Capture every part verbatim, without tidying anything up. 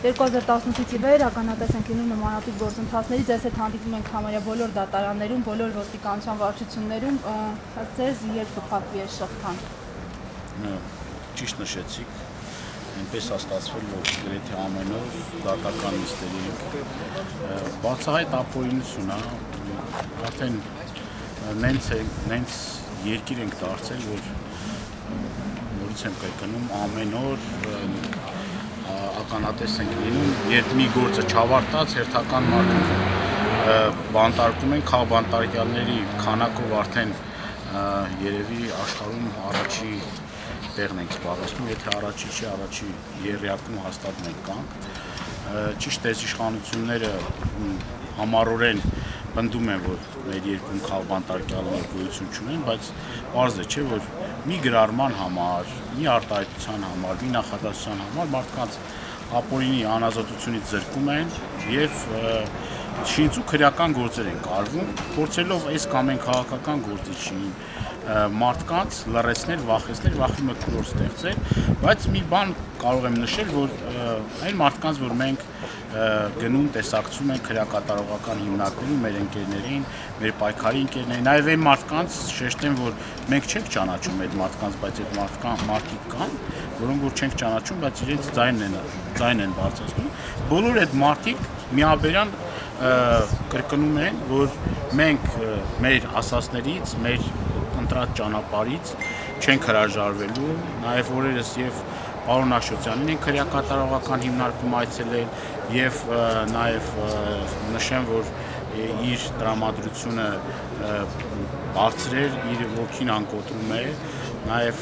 երկու հազար տասնութից ի վեր ականատես ենք լինում նմանատիպ գործընթացների, ձեզ հետ հանդիպում ենք համարյա բոլոր դատարաններում, բոլոր ոստիկանության վարչություններում, ըստ ձեզ երբ կփակվի այս շղթան։ Ճիշտ նշեցիք, այնպես է ստացվել, որ գրեթե ամեն օր դատական նիստերի ենք։ Բացահայտ ապօրինություն է, արդեն նենց երկիր ենք դարձել, որ նորից եմ կրկնում, ամեն օր ականատես ենք լինում, երբ մի գործը չավարտած, հերթական մարդիկ բանտարկում են, քաղբանտարկյալների քանակով արդեն երևի աշխարհում առաջի տեղն ենք զբաղեցնում, եթե առաջի չի, առաջի եռյակում հաստատ մենք կանք։ Ճիշտ է, իշխանությունները համառորեն պնդում են, որ մեր երկրում քաղբանտարկյալներ գոյություն չունեն, բայց պարզ է, չէ, որ մի գրառման համար, մի արտահայտության համար, մի նախադասության համար մարդկանց ապօրինի անազատությունից զրկում են եւ շինծու քրեական գործեր են կարվում, փորձելով այս կամ այն քաղաքական գործիչին մարդկանց լռեցնել, վախեցնել, վախի մտքով ստեղծել, բայց մի բան կարող եմ նշել, որ այն մարդկանց, որ մենք գնում տեսակցում ենք քրեակատարողական հիմնարկներում մեր ընկերներին, մեր պայքարի ընկերներին, նաև այն մարդկանց շեշտեմ, որ մենք չենք ճանաչում այդ մարդկանց, բայց այդ մարդիկ կան, որոնք որ չենք ճանաչում, բայց իրենց ձայնն են, ձայն են բարձրացնում, բոլոր այդ մարդիկ միաբերան կրկնում են, որ մենք մեր ասածներից, մեր ընտրած ճանապարհից չենք հրաժարվելու, նաև օրերս եւ պարոն Աշոտյանին են քրեակատարողական հիմնարկում այցելել եւ նաև նշեմ, որ իր տրամադրությունը բարձրեր, իր ոգին անկոտրում է, նաև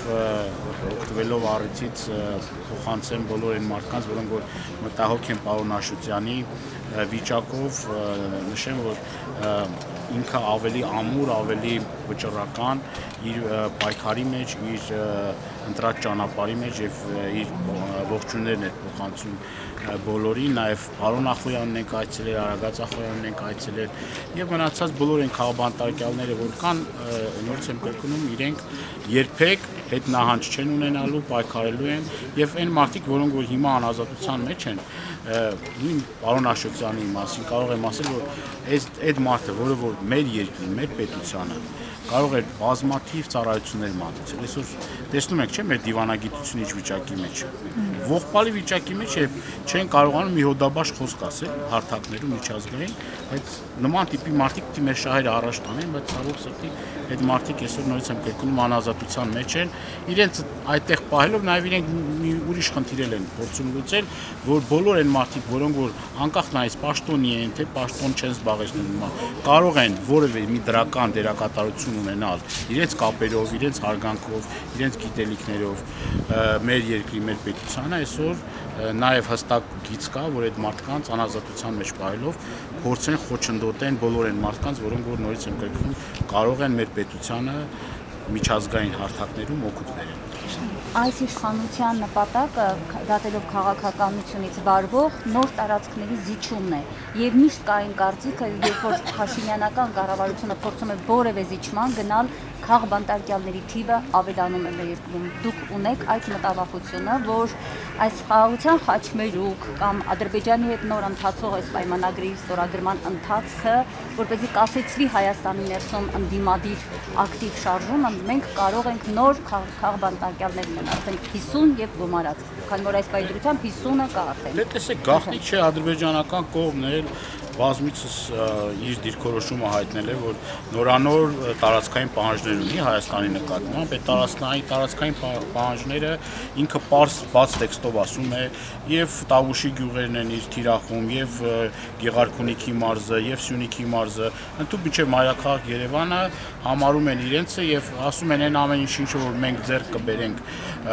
օգտվելով առիթից փոխանցեմ բոլոր այն մարդկանց, որոնք որ մտահոգ են պարոն Աշոտյանի վիճակով, նշեմ, որ ինքը ավելի ամուր, ավելի վճռական իր պայքարի մեջ, իր ընտրած ճանապարհի մեջ եւ իր ողջույններն էր փոխանցում բոլորին, նաև պարոն Ախոյանն ենք այցելել, Արագած Ախոյանն ենք այցելել եւ մնացած բոլոր այն քաղբանտարկյալները, որ կան, նորից եմ կրկնում, իրենք երբեք հետ նահանջ չեն ունենալու, պայքարելու են եւ այն մարդիկ, որոնք որ հիմա անազատության մեջ են, նույն պարոն Աշոտյանի մասին կարող եմ ասել, որ այս այդ մարդը, որը որ մեր երկրի, մեր պետությանը կարող էր բազմաթիվ ծառայություններ մատուցել։ Այսօր տեսնում եք, չէ՞, մեր դիվանագիտությունը ինչ վիճակի մեջ է։ Ողբալի վիճակի մեջ է, չեն կարողանում մի հոդաբաշխ խոսք ասել հարթակներում միջազգային, բայց նման տիպի մարդիկ պիտի մեր շահերը առաջ տանեն, բայց ցավոք սրտի այդ մարդիկ այսօր նորից եմ կրկնում անազատության մեջ են, իրենց այդտեղ պահելով նաև իրենք մի ուրիշ խնդիրել են փորձում լուծել, որ բոլոր այն մարդիկ, որոնք որ անկախ նայած պաշտոնի են, թե պաշտոն չեն զբաղեցնում, կարող են որևէ մի դրական դերակատարություն ունենալ իրենց կապերով, իրենց հարգանքով, իրենց գիտելիքներով մեր երկրի, մեր պետությանը, այսօր նաև հստակ գիծ կա, որ այդ մարդկանց անազատության մեջ պահելով փորձեն խոչընդոտեն բոլոր այն մարդկանց, որոնք որ նորից եմ կրկնում, կարող են մեր պետությանը միջազգային հարթակներում օգուտ բերել։ Այս իշխանության նպատակը դատելով քաղաքականությունից վարվող նոր տարածքների զիջումն է եւ միշտ կային կարծիքը, երբ որ Փաշինյանական կառավարությունը փորձում է որևէ զիջման գնալ, քաղբանտարկյալների թիվը ավելանում է մեր երկրում։ Դուք ունեք այդ մտավախությունը, որ այս խաղաղության խաչմերուկ կամ Ադրբեջանի հետ նոր ընթացող այս պայմանագրի ստորագրման ընթացքը, որպեսզի կասեցվի Հայաստանի ներսում ընդդիմադիր ակտիվ շարժումը, մենք կարող ենք նոր քաղբանտարկյալներ ունենալ, ասենք հիսուն եւ գումարած, քանի որ այս պայմանագրությամբ հիսունը կա արդեն։ Դե տեսեք, գաղտնիք չէ, ադրբեջանական կողմն էլ բազմիցս իր դիրքորոշումը հայտնել է, որ նորանոր տարածքային պահանջներ ունի Հայաստանի նկատմամբ, այդ տարածքային տարածքային պահանջները ինքը պարզ բաց տեքստով ասում է, եւ Տավուշի գյուղերն են իր թիրախում, եւ Գեղարքունիքի մարզը, եւ Սյունիքի մարզը, ընդհանուր միջև մայրաքաղաք Երևանը համարում են իրենցը եւ ասում են այն ամեն ինչը որ մենք ձեռք կբերենք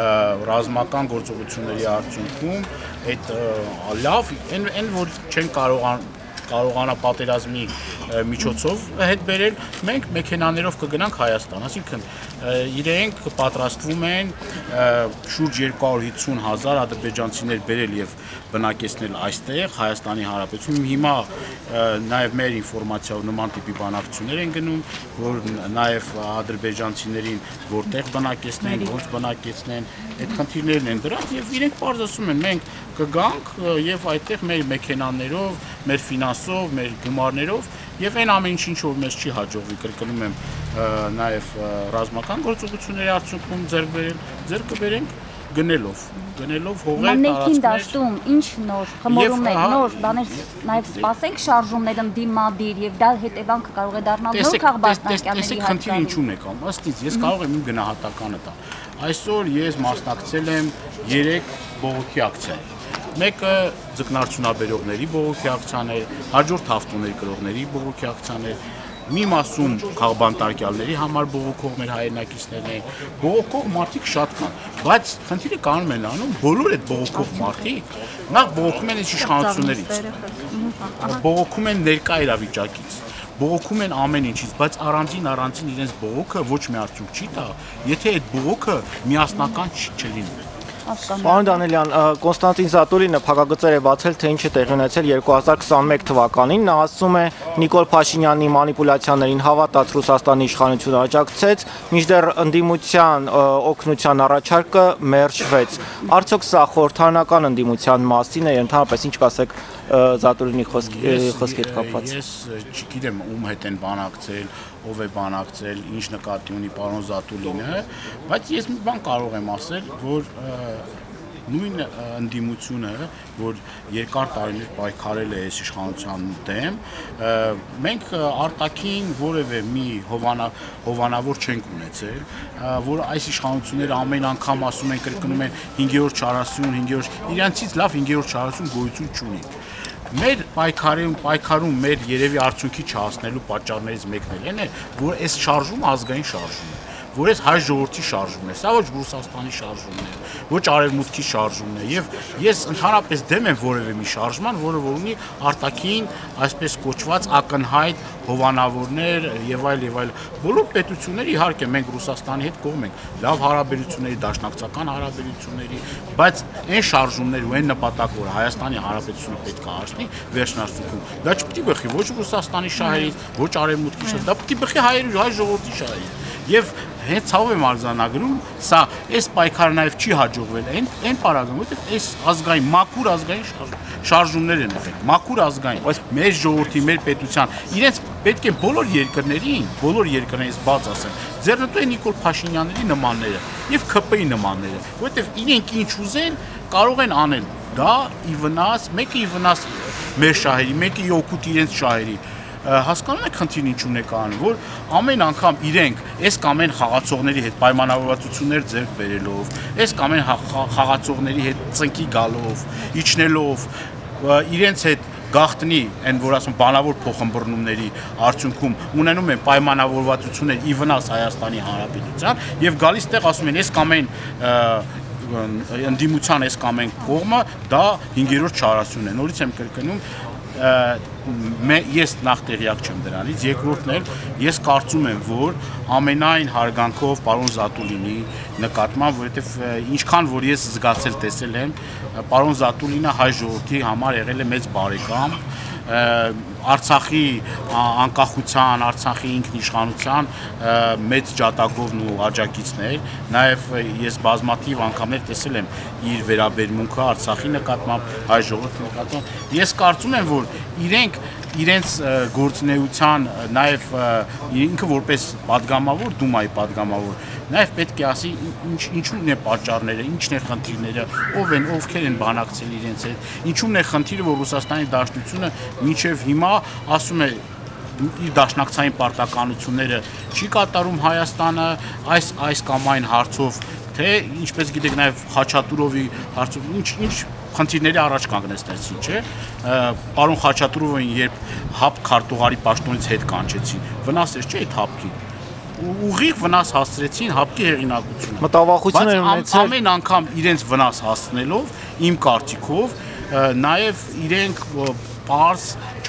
ռազմական գործողությունների արդյունքում, այդ լավ, այն այն որ չեն կարող կարողանա պատերազմի միջոցով հետ բերել, մենք մեքենաներով կգնանք Հայաստան, այսինքն իրենք պատրաստվում են շուրջ երկու հարյուր հիսուն հազար ադրբեջանցիներ բերել եւ բնակեցնել այստեղ Հայաստանի Հանրապետությունում։ Հիմա նաեւ մեր ինֆորմացիայով նման տիպի բանակցություններ են գնում, որ նաեւ ադրբեջանցիներին որտեղ բնակեցնեն, ոնց բնակեցնեն, այդ խնդիրներն են դրանց եւ իրենք պարզ ասում են մենք կգանք եւ այդտեղ մեր մեքենաներով, մեր ֆինանսով, մեր գումարներով եւ այն ամեն ինչ որ մեզ չի հաջողվի, կրկնում եմ, նաեւ ռազմական գործողությունների արդյունքում ձեռք բերել, ձեռք կբերենք գնելով, գնելով հողեր, տարածքներ։ Դաշտում ինչ նոր խմորումներ, նոր բաներ նաեւ սպասենք շարժումներ ընդդիմադիր եւ դա հետևանքը կարող է դառնալ նոր քաղաքացիների հայտնի։ Խնդիրը ինչու՞ն է կամ ըստ ինձ ես կարող եմ իմ գնահատականը տալ։ Այսօր ես մասնակցել եմ երեք բողոքի ակցիայի։ Մեկը ձկնարդյունաբերողների բողոքի ակցիաներ, հաջորդ հաղթուներ կրողների բողոքի ակցիաներ, մի մասում քաղբանտարկյալների համար բողոքող մեր հայրենակիցներն են, բողոքող մարդիկ շատ կան, բայց խնդիրը կանում են անում բոլոր այդ բողոքող մարդիկ նախ բողոքում են իշխանություններից, բողոքում են ներկա իրավիճակից, բողոքում են ամեն ինչից, բայց առանձին առանձին իրենց բողոքը ոչ մի արդյունք չի տա, եթե այդ բողոքը միասնական չլինի։ Պարոն Դանիելյան, Կոնստանտին Զատուլինը փակագծեր է բացել, թե ինչ է տեղի ունեցել երկու հազար քսաներեք թվականին, նա ասում է Նիկոլ Փաշինյանի մանիպուլյացիաներին հավատաց Ռուսաստանի իշխանությունը աջակցեց, մինչդեռ ընդդիմության օգնության առաջարկը մերժվեց։ Արդյոք սա խորհրդարանական ընդդիմության մասին է, ընդհանրապես ինչ կասեք Զատուլինի խոսքի հետ կապված։ Ես չգիտեմ ում հետ են բանակցել, ով է բանակցել, ինչ նկատի ունի պարոն Զատուլինը, բայց ես մի բան կարող եմ ասել, որ նույն ընդդիմությունը, որ երկար տարիներ պայքարել է այս իշխանության դեմ, մենք արտաքին որևէ մի հովանավոր չենք ունեցել, որ այս իշխանությունները ամեն անգամ ասում են, կրկնում են հինգերորդ չարասուն, հինգերորդ, իրանցից լավ հինգերորդ չարասուն գոյություն չունի։ Մեր պայքարում, պայքարում մեր երևի արդյունքի չհասնելու պատճառներից մեկն էլ է, որ այս շարժումը ազգային շարժում է, որ այս հայ ժողովրդի շարժումն է, սա ոչ Ռուսաստանի շարժումն է, ոչ Արևմուտքի շարժումն է, եւ ես ընդհանրապես դեմ եմ որևէ մի շարժման, որը որ ունի արտաքին, այսպես կոչված ակնհայտ հովանավորներ եւ այլ եւ այլ։ Բոլոր պետությունները իհարկե մենք Ռուսաստանի հետ կողմ ենք, լավ հարաբերությունների, դաշնակցական հարաբերությունների, բայց այն շարժումներ ու այն նպատակ, որ Հայաստանի Հանրապետությունը պետք է հասնի վերջնարդյունքում, դա չպետք է բխի ոչ Ռուսաստանի շահերից, ոչ Արևմուտքի շահերից, դա պետք է բխի հայերի հայ ժողովրդի շահերից։ Եվ հենց ցավ եմ արձանագրում, սա այս պայքարը նաև չի հաջողվել այն այն պարագայում, որտեղ այս ազգային մաքուր ազգային շարժումներ են եղել, մաքուր ազգային, բայց մեր ժողովրդի, մեր պետության, իրենց պետք է բոլոր երկրներին, բոլոր երկրներից բաց ասեն, ձեռնտու են Նիկոլ Փաշինյանների նմանները եւ ՔՊ-ի նմանները, որտեղ իրենք ինչ ուզեն, կարող են անել։ Դա ի վնաս, մեկը ի վնաս մեր շահերի, մեկը ի օգուտ իրենց շահերի։ Հասկանում եք խնդիրն ինչու՞ն է կանում, որ ամեն անգամ իրենք այս կամ այն խաղացողների հետ պայմանավորվածություններ ձեռք բերելով, այս կամ այն խաղացողների հետ ծնկի գալով, իջնելով, իրենց հետ գաղտնի այն որ ասում բանավոր փոխըմբռնումների արդյունքում ունենում են պայմանավորվածություններ ի վնաս Հայաստանի Հանրապետության եւ գալիս տեղ ասում են այս կամ այն ընդդիմության այս կամ այն կողմը դա հինգերորդ չարասուն է։ Նորից եմ կրկնում, ես նախ տեղյակ չեմ դրանից, երկրորդն էլ ես կարծում եմ, որ ամենայն հարգանքով պարոն Զատուլինի նկատմամբ, որովհետև ինչքան որ ես զգացել տեսել եմ, պարոն Զատուլինը հայ ժողովրդի համար եղել է մեծ բարեկամ, Արցախի անկախության, Արցախի ինքնիշխանության մեծ ջատագովն ու աջակիցներ, նաև ես բազմաթիվ անգամներ տեսել եմ իր վերաբերմունքը Արցախի նկատմամբ, հայ ժողովրդի նկատմամբ։ Ես կարծում եմ, որ իրենք իրենց գործունեության նաև ինքը որպես падգամավոր, Դումայի падգամավոր, նաև պետք է ասի ինչու՞ն է պատճառները, ինչն է խնդիրները, ով են, ովքեր են բանակցել իրենց հետ, ինչու՞ն է խնդիրը, որ Ռուսաստանի Դաշնությունը մինչև հիմա ասում է իր դաշնակցային պարտականությունները չի կատարում Հայաստանը այս այս կամ այն հարցով, թե ինչպես գիտեք նաև Խաչատուրովի հարցով, ինչ ինչ խնդիրների առաջ կանգնեցնեցին, չէ՞։ Պարոն Խաչատուրովին երբ հապ քարտուղարի պաշտոնից հետ կանչեցին, վնասեր չէ՞ այդ հապկին։ Ուղիղ վնաս հասցրեցին հապկի հեղինակությունը։ Մտավախություն են ունեցել։ Ամեն անգամ իրենց վնաս հասցնելով, իմ կարծիքով, նաև իրենք պարզ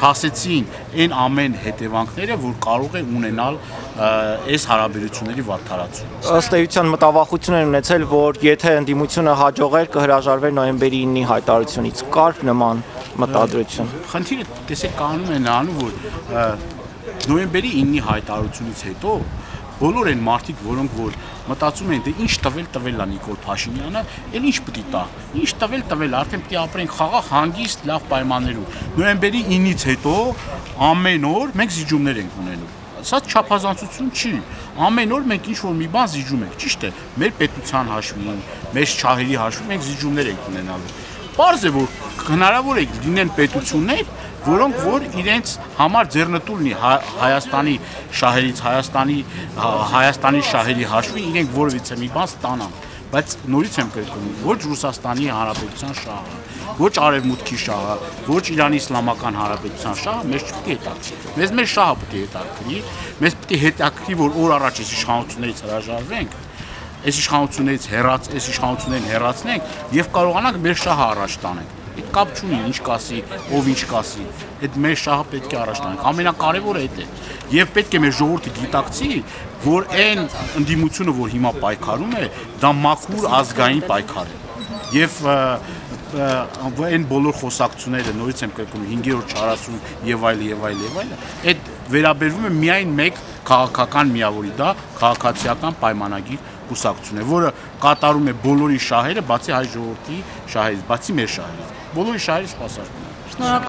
չասեցին այն ամեն հետևանքները, որ կարող է ունենալ այս հարաբերությունների վատթարացում։ Ըստ էության մտավախություն են ունեցել, որ եթե ընդդիմությունը հաջողեր կհրաժարվեր նոյեմբերի իննի հայտարարությունից, կար նման մտադրություն։ Խնդիրը տեսեք կանոնում է նրանում, որ նոյեմբերի իննի հայտարարությունից հետո բոլոր այն մարդիկ, որոնք որ մտածում են, դե ինչ տվել տվել է Նիկոլ Փաշինյանը, էլ ինչ պիտի տա։ Ինչ տվել տվել, արդեն պիտի ապրենք խաղաղ, հանգիստ, լավ պայմաններում։ Նոյեմբերի իննից հետո ամեն օր մենք զիջումներ ենք ունենում։ Սա չափազանցություն չի։ Ամեն օր մենք ինչ որ մի բան զիջում ենք, ճիշտ է։ Մեր պետության հաշվին, մեր շահերի հաշվին մենք զիջումներ ենք ունենալու։ Պարզ է, որ հնարավոր է լինեն պետություններ, որոնք որ իրենց համար ձեռնտու լինի Հայաստանի շահերից, Հայաստանի Հայաստանի շահերի հաշվին իրենք որևիցե մի բան ստանան, բայց նորից եմ կրկնում, ոչ Ռուսաստանի Հանրապետության շահը, ոչ Արևմուտքի շահը, ոչ Իրանի Իսլամական Հանրապետության շահը մեզ չպետք է հետաքրքրի։ Մեզ մեր շահը պետք է հետաքրքրի, մեզ պետք է հետաքրքրի, որ օր առաջ այս իշխանություններից հրաժարվենք, այս իշխանություններից հեռաց, այս իշխանություններին հեռացնենք եւ կարողանանք մեր շահը առաջ տանենք։ Այդ կապ չունի ինչ կասի, ով ինչ կասի, այդ մեր շահը պետք է առաջ տանենք։ Ամենակարևորը այդ է։ Եվ պետք է մեր ժողովուրդը գիտակցի, որ այն ընդդիմությունը, որ հիմա պայքարում է, դա մաքուր ազգային պայքար է։ Եվ այն բոլոր խոսակցությունները, նորից եմ կրկնում, հինգերորդ չարասուն եւ այլ եւ այլ եւ այլ, այդ վերաբերվում է միայն մեկ քաղաքական միավորի, դա քաղաքացիական պայմանագիր կուսակցություն է, որը կատարում է բոլորի շահերը, բացի հայ ժողովրդի շահերից, բացի մեր շահերից, բոլորի շահերի սպասարկում է։